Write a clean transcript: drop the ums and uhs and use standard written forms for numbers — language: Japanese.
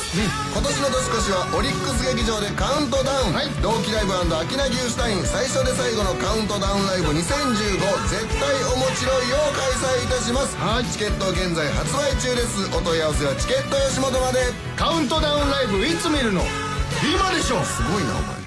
今年の年越しはオリックス劇場でカウントダウン、同期ライブアキナギューシュタイン最初で最後のカウントダウンライブ2015絶対おもちろいを開催いたします。チケット現在発売中です。お問い合わせはチケット吉本まで。 カウントダウンライブいつ見るの？今でしょ。 すごいなお前。